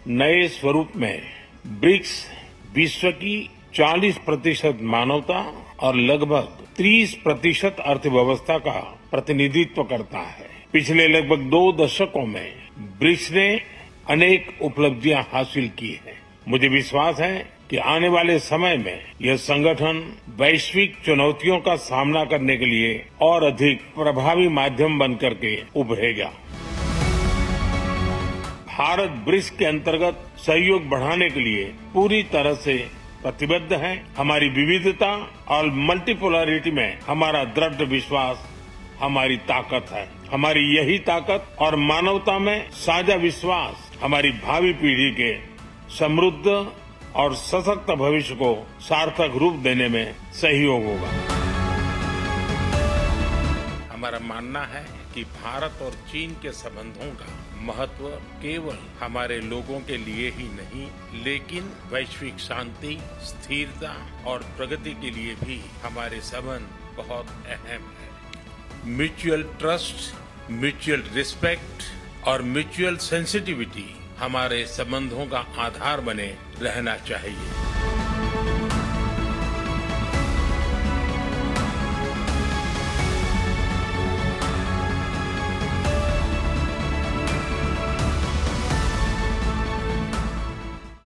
नए स्वरूप में ब्रिक्स विश्व की 40% मानवता और लगभग 30% अर्थव्यवस्था का प्रतिनिधित्व करता है। पिछले लगभग 2 दशकों में ब्रिक्स ने अनेक उपलब्धियां हासिल की हैं। मुझे विश्वास है कि आने वाले समय में यह संगठन वैश्विक चुनौतियों का सामना करने के लिए और अधिक प्रभावी माध्यम बनकर के उभरेगा। भारत ब्रिक्स के अंतर्गत सहयोग बढ़ाने के लिए पूरी तरह से प्रतिबद्ध है। हमारी विविधता और मल्टीपोलरिटी में हमारा दृढ़ विश्वास हमारी ताकत है। हमारी यही ताकत और मानवता में साझा विश्वास हमारी भावी पीढ़ी के समृद्ध और सशक्त भविष्य को सार्थक रूप देने में सहयोग होगा। हमारा मानना है कि भारत और चीन के संबंधों का महत्व केवल हमारे लोगों के लिए ही नहीं, लेकिन वैश्विक शांति, स्थिरता और प्रगति के लिए भी हमारे संबंध बहुत अहम है। म्यूचुअल ट्रस्ट, म्यूचुअल रिस्पेक्ट और म्यूचुअल सेंसिटिविटी हमारे संबंधों का आधार बने रहना चाहिए।